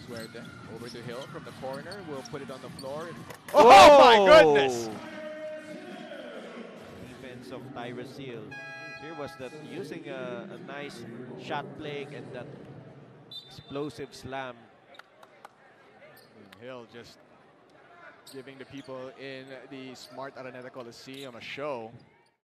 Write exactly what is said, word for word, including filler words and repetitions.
Suerte over to Hill from the corner. We'll put it on the floor. Oh, Oh my goodness! Defense of Tyrus Hill. Here was that using a, a nice shot play and that explosive slam. Hill just giving the people in the Smart Araneta Coliseum a show.